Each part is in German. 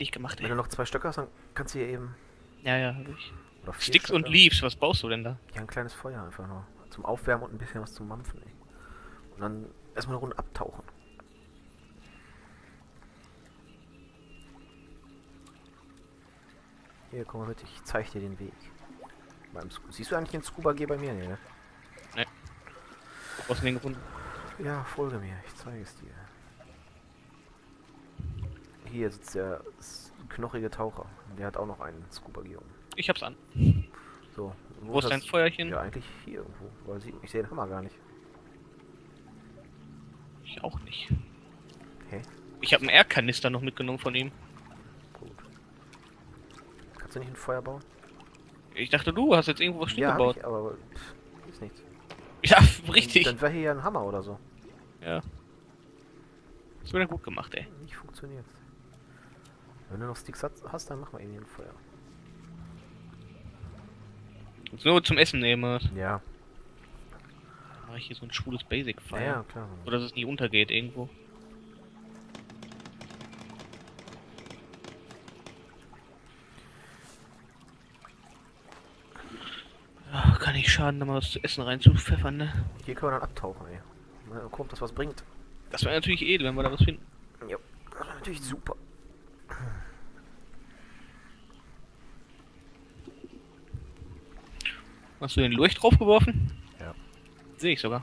fertig gemacht, Wenn ey. du noch 2 Stöcke hast, dann kannst du hier eben... Ja, ja, hab ich. Oder 4 Sticks und Stöcke. Leaves, was baust du denn da? Ja, ein kleines Feuer einfach nur. Zum Aufwärmen und ein bisschen was zum Mampfen, ey. Und dann erstmal eine Runde abtauchen. Hier, komm mal mit, ich zeig dir den Weg. Siehst du eigentlich den Scuba-G bei mir? Nee, ne? Ne. Wo hast du den gefunden? Ja, folge mir, ich zeige es dir. Hier sitzt der knochige Taucher. Der hat auch noch einen Scuba-G um. Ich hab's an. So, Wo ist dein Feuerchen? Ja, eigentlich hier irgendwo. Weil ich sehe den Hammer gar nicht. Ich auch nicht. Hä? Ich habe einen Airkanister noch mitgenommen von ihm. Gut. Kannst du nicht ein Feuer bauen? Ich dachte, du hast jetzt irgendwo was stehen Ja, hab gebaut. ich, aber ist nichts. Ja, richtig. Dann wäre hier ja ein Hammer oder so. Ja. Das wird ja gut gemacht, ey. Nicht funktioniert. Wenn du noch Sticks hast, dann mach mal eben ein Feuer. Jetzt nur zum Essen nehmen. Ja. Mache ich hier so ein schwules Basic-Feuer. Ja, klar. Oder dass es nie untergeht irgendwo. Ach, kann nicht schaden, da mal was zu essen reinzupfeffern, ne? Hier können wir dann abtauchen, ey. Mal gucken, ob das was bringt. Das wäre natürlich edel, wenn wir da was finden. Ja, das wäre natürlich super. Hast du den Lurch draufgeworfen? Ja. Sehe ich sogar.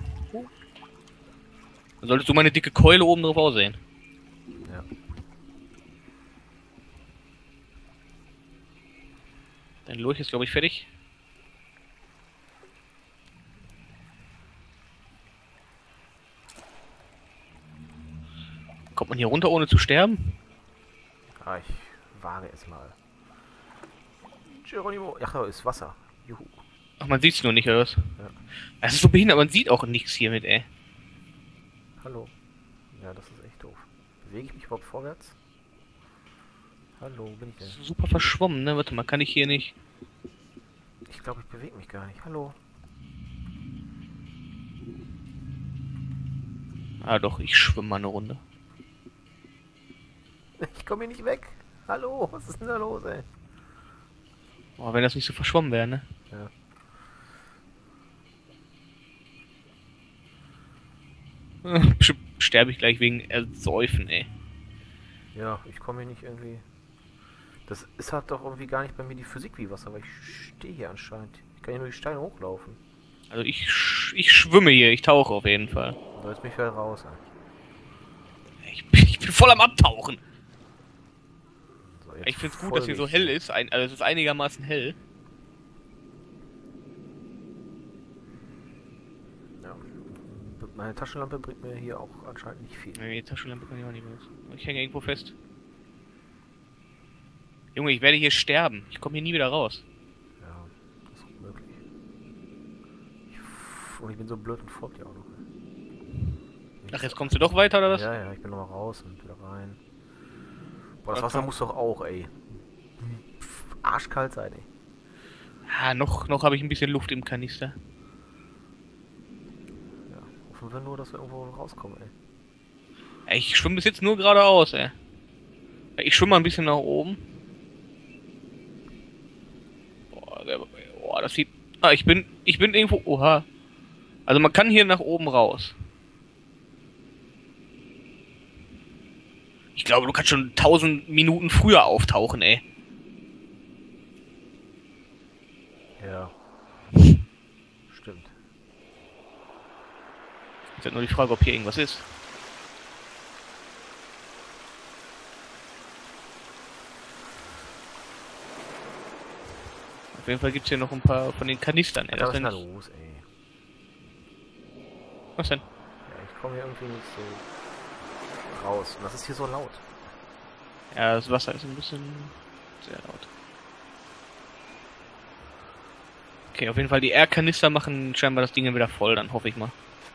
Dann solltest du meine dicke Keule oben drauf auch sehen. Ja. Dein Lurch ist, glaube ich, fertig. Kommt man hier runter, ohne zu sterben? Ah, ich wage es mal. Geronimo. Ach, da ist Wasser. Juhu. Ach, man sieht's nur nicht, oder was? Ja. Das ist so behindert, man sieht auch nichts hiermit, ey. Hallo. Ja, das ist echt doof. Bewege ich mich überhaupt vorwärts? Hallo, wo bin ich Das denn? ist super verschwommen, ne? Warte mal, kann ich hier nicht... Ich glaube, ich bewege mich gar nicht. Hallo. Ah doch, ich schwimme mal eine Runde. Ich komme hier nicht weg. Hallo, was ist denn da los, ey? Oh, wenn das nicht so verschwommen wäre, ne? Ja. Sterbe ich gleich wegen Ersäufen, ey. Ja, ich komme hier nicht irgendwie... Das ist halt doch irgendwie gar nicht bei mir die Physik wie Wasser, weil ich stehe hier anscheinend. Ich kann hier nur die Steine hochlaufen. Also ich schwimme hier, ich tauche auf jeden Fall. So, jetzt bin ich wieder raus, ey. Ich bin voll am Abtauchen. So, jetzt Ich find's gut, folge dass hier so ich hell dir. ist. Also es ist einigermaßen hell. Ja. Meine Taschenlampe bringt mir hier auch anscheinend nicht viel. Nee, die Taschenlampe kann ich auch nicht mehr. Ich hänge irgendwo fest. Junge, ich werde hier sterben. Ich komme hier nie wieder raus. Ja, das ist gut möglich. Und ich bin so blöd und folgt dir auch noch. Ach, jetzt kommst du doch weiter, oder was? Ja, ja, ich bin nochmal raus und wieder rein. Boah, das Okay. Wasser muss doch auch, ey. Arschkalt sein, ey. Ah, noch habe ich ein bisschen Luft im Kanister. Ja, hoffen wir nur, dass wir irgendwo rauskommen, ey. Ey, ich schwimme bis jetzt nur geradeaus, ey. Ich schwimme mal ein bisschen nach oben. Boah, das sieht... Ah, ich bin irgendwo... Oha. Also man kann hier nach oben raus. Ich glaube, du kannst schon 1000 Minuten früher auftauchen, ey. Ja. Stimmt. Ist halt nur die Frage, ob hier irgendwas ist. Auf jeden Fall gibt es hier noch ein paar von den Kanistern, ey. Was Das ist denn da sind... los, ey? Was denn? Ja, ich komme hier irgendwie nicht so raus. Und das ist hier so laut. Ja, das Wasser ist ein bisschen sehr laut. Okay, auf jeden Fall die Air-Kanister machen scheinbar das Ding wieder voll, dann hoffe ich mal.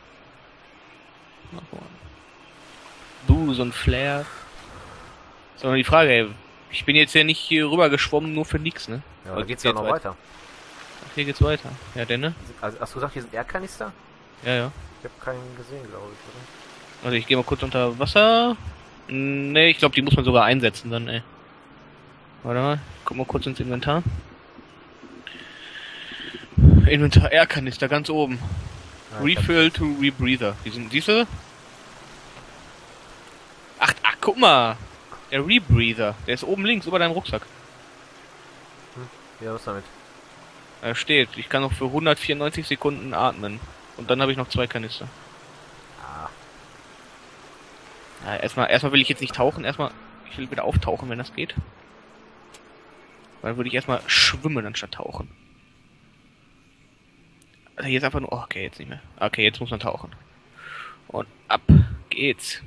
Du, so ein Flare. So, die Frage, ey. Ich bin jetzt ja nicht hier rüber geschwommen, nur für nix, ne? Ja, Oder da geht's ja noch weiter. Ach, hier geht's weiter. Ja, denn, ne? Also, hast du gesagt, hier sind Erdkanister? Ja, ja. Ich habe keinen gesehen, glaube ich, oder? Also ich gehe mal kurz unter Wasser. Nee, ich glaube, die muss man sogar einsetzen dann, ey. Warte mal, guck mal kurz ins Inventar. Inventar Air-Kanister ganz oben. Ah, Refill to Rebreather. Siehst du? Ach, guck mal. Der Rebreather. Der ist oben links über deinem Rucksack. Ja, was damit? Da steht, ich kann noch für 194 Sekunden atmen. Und dann habe ich noch 2 Kanister. Ah. Ja, erstmal will ich jetzt nicht tauchen. Ich will wieder auftauchen, wenn das geht. Dann würde ich erstmal schwimmen anstatt tauchen. Also jetzt einfach nur. Oh, okay, jetzt nicht mehr. Okay, jetzt muss man tauchen. Und ab geht's.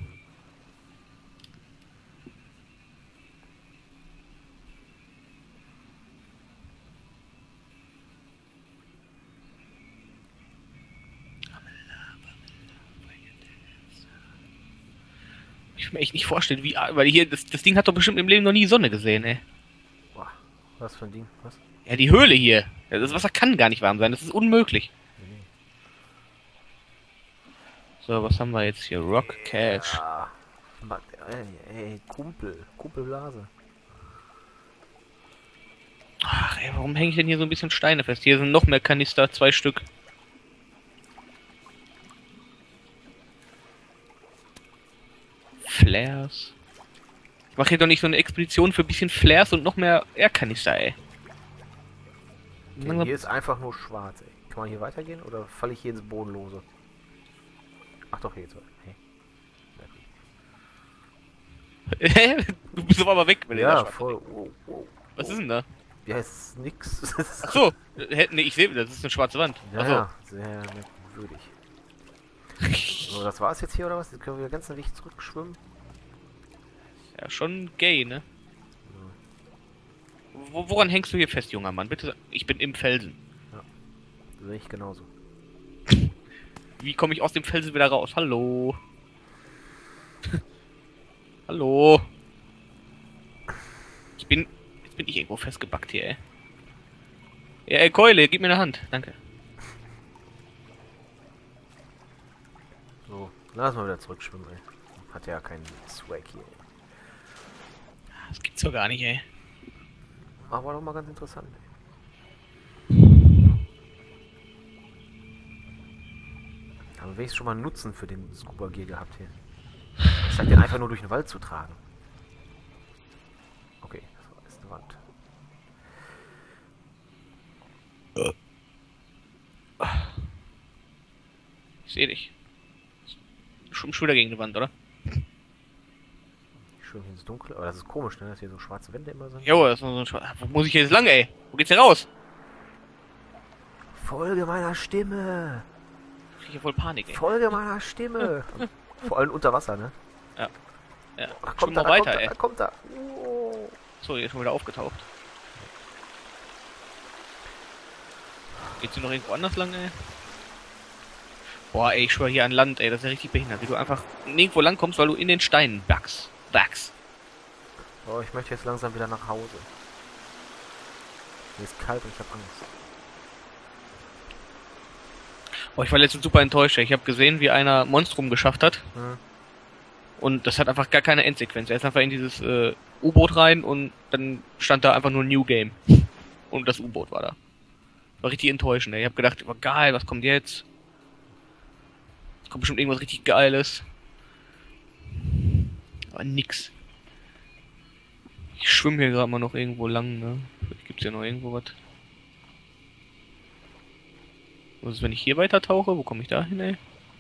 Ich kann mir echt nicht vorstellen, weil hier, das Ding hat doch bestimmt im Leben noch nie Sonne gesehen, ey. Boah, was für ein Ding? Was? Ja, die Höhle hier. Das Wasser kann gar nicht warm sein, das ist unmöglich. Nee. So, was haben wir jetzt hier? Rock Cash. Ja. Ey, Kumpelblase. Ach, ey, warum hänge ich denn hier so ein bisschen Steine fest? Hier sind noch mehr Kanister, 2 Stück. Flares. Ich mache hier doch nicht so eine Expedition für ein bisschen Flares und noch mehr Airkanister, ey. Okay, hier ist einfach nur schwarz, ey. Kann man hier weitergehen oder falle ich hier ins Bodenlose? Ach doch, hier geht's weiter. Hey. Du bist aber weg, wenn Ja, der voll. Wow. Was ist denn da? Wie heißt es? Nix. Ach so, nee, ich sehe, das ist eine schwarze Wand. Ach so. Ja, sehr merkwürdig. So, das war's jetzt hier oder was? Jetzt können wir wieder ganz den Weg zurückschwimmen. Ja, schon gay, ne? Woran hängst du hier fest, junger Mann? Bitte, ich bin im Felsen. Ja, sehe ich genauso. Wie komme ich aus dem Felsen wieder raus? Hallo? Hallo? Jetzt bin ich irgendwo festgebackt hier, ey. Ja, ey, Keule, gib mir eine Hand. Danke. So, lass mal wieder zurückschwimmen, ey. Hat ja keinen Swag hier. Das gibt's doch gar nicht, ey. Aber war doch mal ganz interessant, ey. Aber wenigstens schon mal einen Nutzen für den Scuba Gear gehabt hier. Statt den einfach nur durch den Wald zu tragen. Okay, das war jetzt eine Wand. Ich sehe dich. Schon wieder gegen die Wand, oder? Ich schwimme hier ins Dunkle. Aber das ist komisch, ne? Dass hier so schwarze Wände immer sind. Jo, das ist nur so ein Schwarz. Wo muss ich jetzt lang, ey? Wo geht's hier raus? Folge meiner Stimme! Ich krieg hier voll Panik, ey. Folge meiner Stimme! Vor allem unter Wasser, ne? Ja. Ach, Schon mal weiter, ey. Da kommt er! Oh. So, hier ist schon wieder aufgetaucht. Geht's hier noch irgendwo anders lang, ey? Boah, ey, ich schwör hier an Land, ey, das ist ja richtig behindert, wie du einfach nirgendwo lang kommst, weil du in den Steinen backst. Oh, ich möchte jetzt langsam wieder nach Hause. Mir ist kalt und ich hab Angst. Boah, ich war letztens super enttäuscht, ey. Ich habe gesehen, wie einer Monstrum geschafft hat. Hm. Und das hat einfach gar keine Endsequenz. Er ist einfach in dieses U-Boot rein und dann stand da einfach nur New Game. Und das U-Boot war da. War richtig enttäuschend, ey. Ich hab gedacht, war geil, was kommt jetzt? Es kommt bestimmt irgendwas richtig Geiles. Aber nix. Ich schwimme hier gerade mal noch irgendwo lang, ne? Vielleicht gibt's ja noch irgendwo was. Was ist, wenn ich hier weiter tauche? Wo komme ich da hin, ey?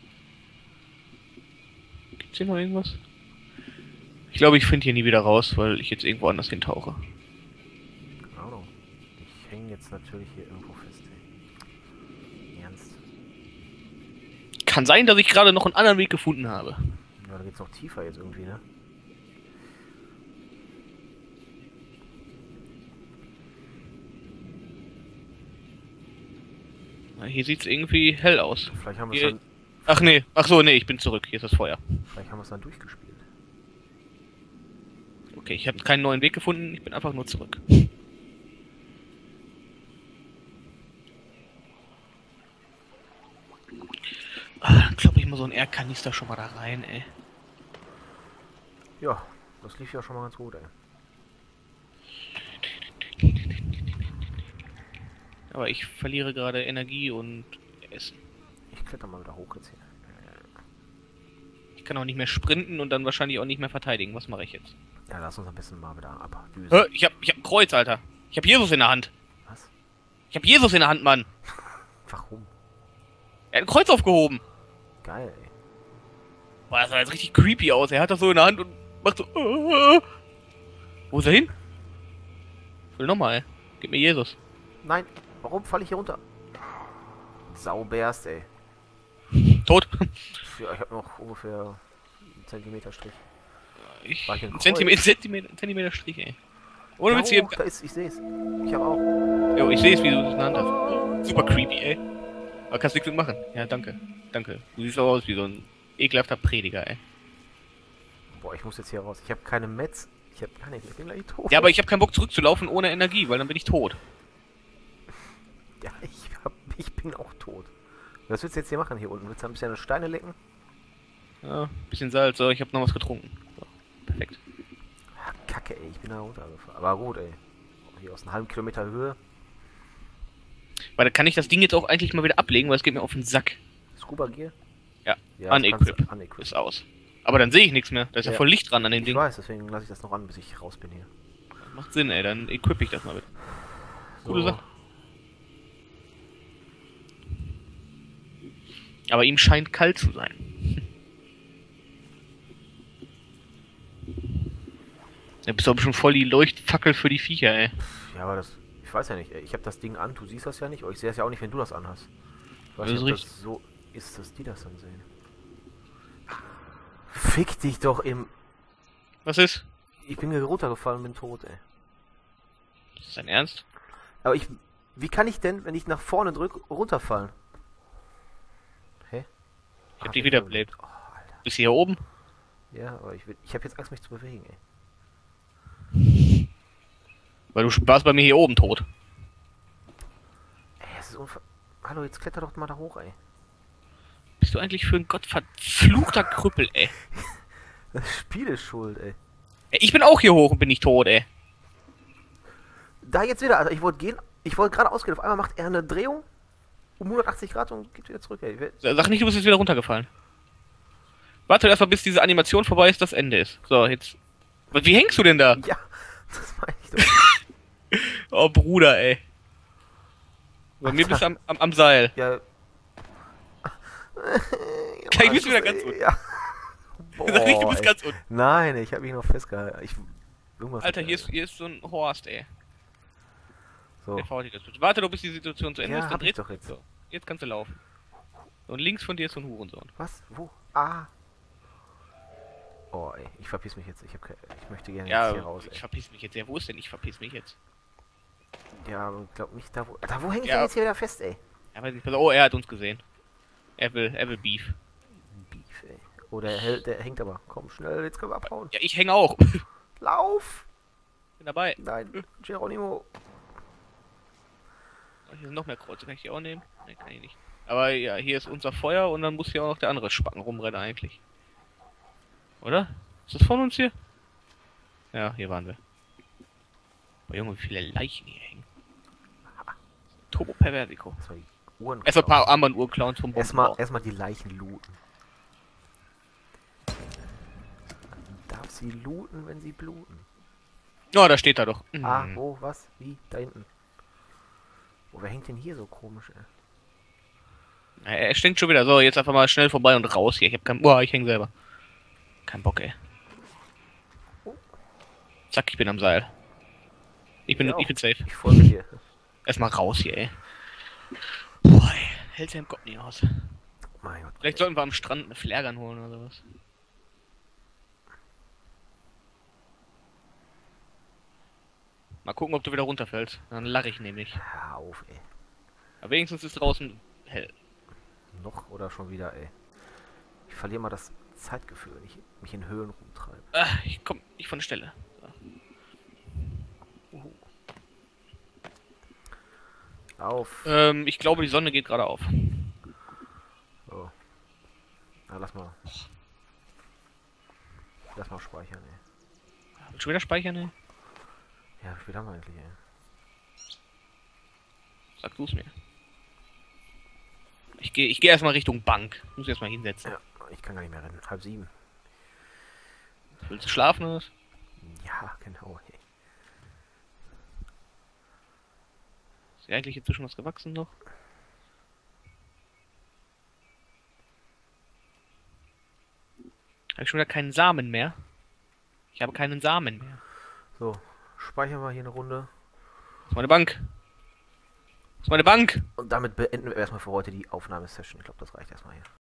Gibt's hier noch irgendwas? Ich glaube, ich finde hier nie wieder raus, weil ich jetzt irgendwo anders hin tauche. Keine Ahnung. Ich hänge jetzt natürlich hier irgendwo fest, ey. Ernst. Kann sein, dass ich gerade noch einen anderen Weg gefunden habe. Ja, da geht's noch tiefer jetzt irgendwie, ne? Na, hier sieht's irgendwie hell aus. Vielleicht haben wir es Hier... dann, Ach nee, ach so, nee, ich bin zurück. Hier ist das Feuer. vielleicht haben wir es dann durchgespielt. Okay, ich habe keinen neuen Weg gefunden, ich bin einfach nur zurück. Dann kloppe ich mal so einen Air-Kanister schon mal da rein, ey. Ja, das lief ja schon mal ganz gut, ey. Aber ich verliere gerade Energie und Essen. Ich kletter mal wieder hoch jetzt hier. Ich kann auch nicht mehr sprinten und dann wahrscheinlich auch nicht mehr verteidigen. Was mache ich jetzt? Ja, lass uns ein bisschen mal wieder abdüsen. Ich hab ein Kreuz, Alter. Ich hab Jesus in der Hand. Was? Ich hab Jesus in der Hand, Mann. Warum? Er hat ein Kreuz aufgehoben. Geil, ey. Boah, das sah jetzt richtig creepy aus. Er hat das so in der Hand und macht so. Wo ist er hin? Ich will nochmal, ey. Gib mir Jesus. Nein, warum falle ich hier runter? Sauberst, ey. Tot. Ja, ich habe noch ungefähr einen Zentimeter Strich. Ich, War ich ein ein Kreuz? Zentimeter Strich, ey. Ohne Witz hier. Da ist, ich sehe es. Ich habe auch. Jo, ich sehe es, wie du es in der Hand hast. Super creepy, ey. Aber kannst nichts mit machen. Ja, danke. Danke. Du siehst auch aus wie so ein ekelhafter Prediger, ey. Boah, ich muss jetzt hier raus. Ich habe keine Metz. Ich habe gar nicht. Ich bin gleich tot. Ja, aber ich habe keinen Bock zurückzulaufen ohne Energie, weil dann bin ich tot. Ja, ich bin auch tot. Was willst du jetzt hier machen hier unten? Willst du ein bisschen Steine lecken? Ja, bisschen Salz. So, ich habe noch was getrunken. So, perfekt. Ah, Kacke, ey. Ich bin da runtergefahren. Aber gut, ey. Hier aus einem halben Kilometer Höhe. Weil dann kann ich das Ding jetzt auch eigentlich mal wieder ablegen, weil es geht mir auf den Sack. Scuba Gear? Ja, Ja, das unequip. kannst du unequip. Ist aus. Aber dann sehe ich nichts mehr. Da ist ja Ja. voll Licht dran an dem Ich Ding. weiß, deswegen lasse ich das noch an, bis ich raus bin hier. Macht Sinn, ey. Dann equip ich das mal wieder. Gute So. Sache. Aber ihm scheint kalt zu sein. Ja, bist aber schon voll die Leuchtfackel für die Viecher, ey. Ja, aber das. Ich weiß ja nicht, ey. Ich habe das Ding an, du siehst das ja nicht, aber ich sehe es ja auch nicht, wenn du das anhast. Ich weiß Das ist nicht, ob richtig. das so ist, dass die das dann sehen. Fick dich doch im. Was ist? Ich bin hier runtergefallen und bin tot, ey. Ist das dein Ernst? Aber ich. Wie kann ich denn, wenn ich nach vorne drücke, runterfallen? Hä? Ich hab dich wiederbelebt. Oh, Alter. Bist du hier oben? Ja, aber ich habe jetzt Angst, mich zu bewegen, ey. Weil du warst bei mir hier oben tot. Ey, es ist unver. Hallo, jetzt kletter doch mal da hoch, ey. Bist du eigentlich für ein gottverfluchter Krüppel, ey? Das Spiel ist schuld, ey. Ey, ich bin auch hier hoch und bin nicht tot, ey. Da jetzt wieder, also ich wollte gehen, ich wollte gerade ausgehen, auf einmal macht er eine Drehung um 180 Grad und geht wieder zurück, ey. Sag nicht, du bist jetzt wieder runtergefallen. Warte erstmal, bis diese Animation vorbei ist, das Ende ist. So, jetzt. Wie hängst du denn da? Ja, das meine ich doch. Oh, Bruder, ey. Bei mir bist du am Seil. Ja. Kai, bist du wieder ganz unten. Ja. Sag nicht, du bist ey. ganz unten. Nein, ich habe mich noch festgehalten. Irgendwas Alter, mit- hier ist so ein Horst, ey. So. Der fault das bitte. Warte doch, bis die Situation zu Ende Ja, ist, dann hab ich dreht doch jetzt. So, jetzt kannst du laufen. Und links von dir ist so ein Hurensohn. Was? Wo? Ah. Oh, ey, ich verpiss mich jetzt. Ich möchte gerne Ja, jetzt hier raus, ich ey. verpiss mich jetzt. Ja, wo ist denn ich verpiss mich jetzt? Ja, aber glaub nicht da wo. Da wo hänge ich Ja. denn jetzt hier wieder fest, ey? Ja, weiß ich, oh, er hat uns gesehen. Er will Beef. Beef, ey. Oh, der hängt aber. Komm, schnell, jetzt können wir abhauen. Ja, ich hänge auch. Lauf! Bin dabei. Nein, Geronimo. Oh, hier sind noch mehr Kreuze. Kann ich die auch nehmen? Ne, kann ich nicht. Aber ja, hier ist unser Feuer und dann muss hier auch noch der andere Spacken rumrennen eigentlich. Oder? Ist das von uns hier? Ja, hier waren wir. Boah, Junge, wie viele Leichen hier hängen. Turbo Perversico. Erstmal die Uhren Erstmal ein klauen. paar Armbanduhr klauen zum Bombenbau. Erstmal die Leichen looten. Darf sie looten, wenn sie bluten? Oh, da steht er doch. Ah, wo, was, wie? Da hinten. Oh, wer hängt denn hier so komisch, ey? Ja, er stinkt schon wieder. So, jetzt einfach mal schnell vorbei und raus hier. Ich hab keinen. Boah, ich häng selber. Kein Bock, ey. Zack, ich bin am Seil. Ich bin safe. Ich folge dir. Erstmal raus hier, ey. Boah, ey. Hält sein Gott nie aus. Mein Gott. Vielleicht sollten wir am Strand eine Flairgun holen oder sowas. Mal gucken, ob du wieder runterfällst. Dann lache ich nämlich. Hör auf, ey. Aber wenigstens ist draußen hell. Noch oder schon wieder, ey. Ich verliere mal das Zeitgefühl, wenn ich mich in Höhlen rumtreibe. Ich komm nicht von der Stelle. Auf. Ich glaube, die Sonne geht gerade auf. Oh. Na, lass mal. Lass mal speichern, ey. Willst du wieder speichern, ey? Ja, wie viel haben wir eigentlich, ey? Sag du's mir. Ich geh erstmal Richtung Bank. Muss erstmal hinsetzen. Ja, ich kann gar nicht mehr rennen. 6:30. Willst du schlafen oder was? Ja, genau. Ist ja eigentlich inzwischen was gewachsen noch? Habe ich schon wieder keinen Samen mehr? Ich habe keinen Samen mehr. So, speichern wir hier eine Runde. Das ist meine Bank. Das ist meine Bank. Und damit beenden wir erstmal für heute die Aufnahmesession. Ich glaube, das reicht erstmal hier.